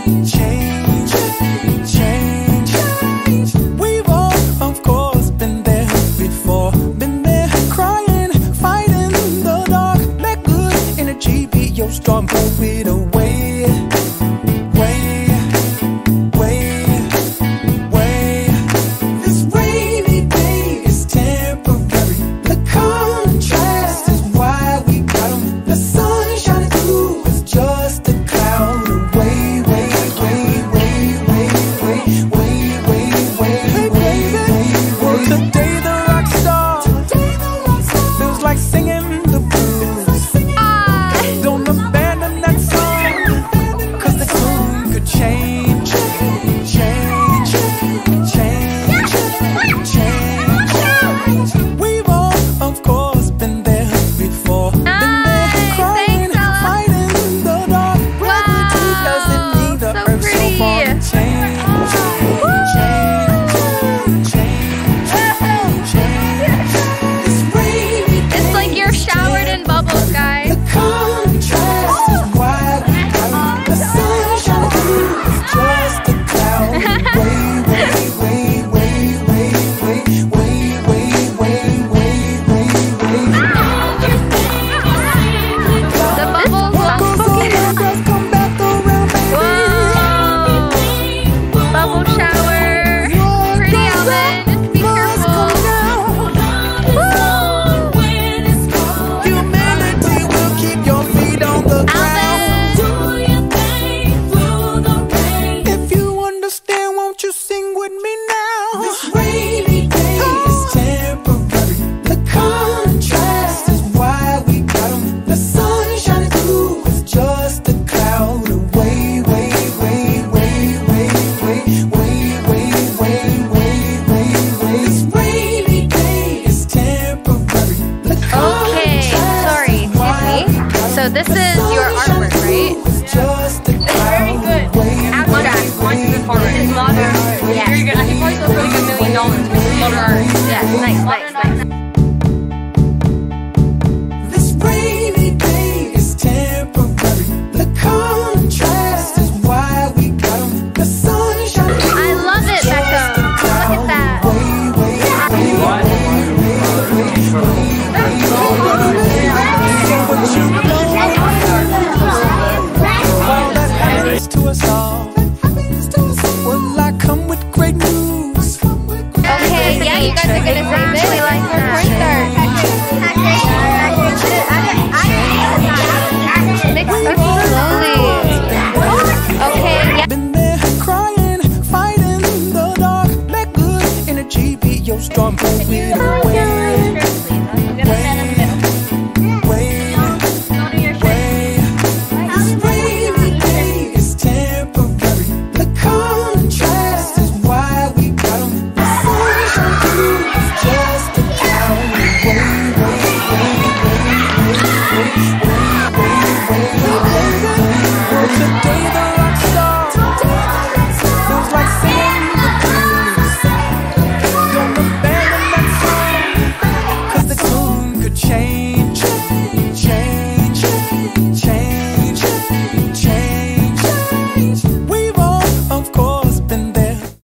change, change. We've all, of course, been there before. Been there crying, fighting the dark. Let good energy be your storm, blow it away. So this is your artwork, right? It's very good. Abstract. It's modern art. Yeah. Very good. I think probably still really good $1 million. Modern art. Yeah, nice, nice, nice. This rainy day is temporary. The contrast is why we got 'em. The sun shining. I love it, Becca. Look at that. To us all. Well, I come with great news. Okay, yeah, you guys are gonna say this. We like your porn star. Mix up slowly. Okay, yeah. Been there crying, fighting the dark. Let good energy be your storm, blow it